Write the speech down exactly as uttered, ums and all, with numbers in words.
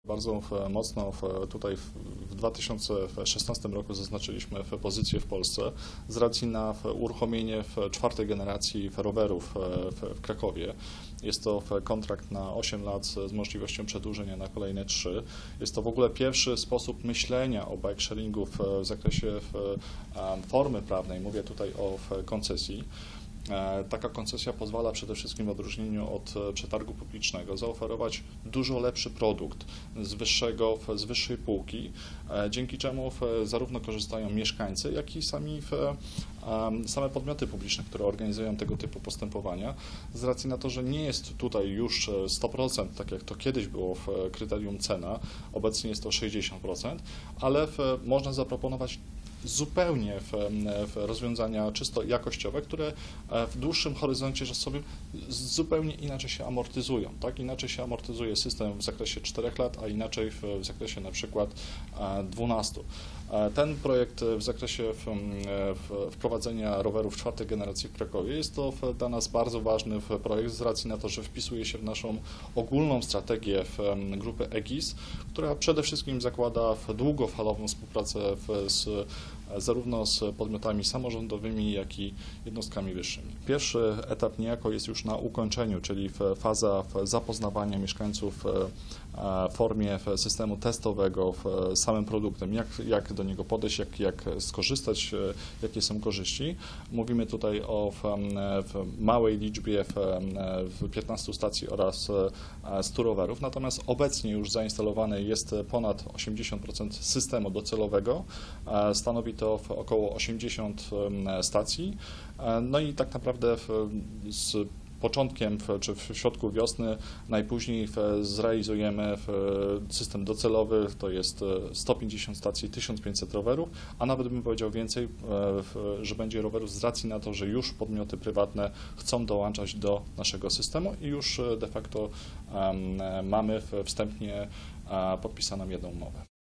Bardzo mocno tutaj w dwa tysiące szesnastym roku zaznaczyliśmy pozycję w Polsce z racji na uruchomienie czwartej generacji rowerów w Krakowie. Jest to kontrakt na osiem lat z możliwością przedłużenia na kolejne trzy. Jest to w ogóle pierwszy sposób myślenia o bike sharingu w zakresie formy prawnej. Mówię tutaj o koncesji. Taka koncesja pozwala przede wszystkim w odróżnieniu od przetargu publicznego zaoferować dużo lepszy produkt z, wyższego, z wyższej półki, dzięki czemu zarówno korzystają mieszkańcy, jak i sami same podmioty publiczne, które organizują tego typu postępowania, z racji na to, że nie jest tutaj już sto procent, tak jak to kiedyś było w kryterium cena, obecnie jest to sześćdziesiąt procent, ale można zaproponować zupełnie w, w rozwiązania czysto jakościowe, które w dłuższym horyzoncie czasowym zupełnie inaczej się amortyzują. Tak? Inaczej się amortyzuje system w zakresie czterech lat, a inaczej w, w zakresie na przykład dwunastu. Ten projekt w zakresie w, w wprowadzenia rowerów czwartej generacji w Krakowie jest to dla nas bardzo ważny projekt z racji na to, że wpisuje się w naszą ogólną strategię w grupy E G I S, która przede wszystkim zakłada długofalową współpracę w, z zarówno z podmiotami samorządowymi, jak i jednostkami wyższymi. Pierwszy etap niejako jest już na ukończeniu, czyli faza zapoznawania mieszkańców w formie systemu testowego, w samym produktem, jak, jak do niego podejść, jak, jak skorzystać, jakie są korzyści. Mówimy tutaj o w, w małej liczbie w, w piętnastu stacji oraz stu rowerów, natomiast obecnie już zainstalowane jest ponad osiemdziesiąt procent systemu docelowego, stanowi to około osiemdziesiąt stacji, no i tak naprawdę z początkiem czy w środku wiosny najpóźniej zrealizujemy system docelowy, to jest sto pięćdziesiąt stacji, tysiąc pięćset rowerów, a nawet bym powiedział więcej, że będzie rowerów z racji na to, że już podmioty prywatne chcą dołączać do naszego systemu i już de facto mamy wstępnie podpisaną jedną umowę.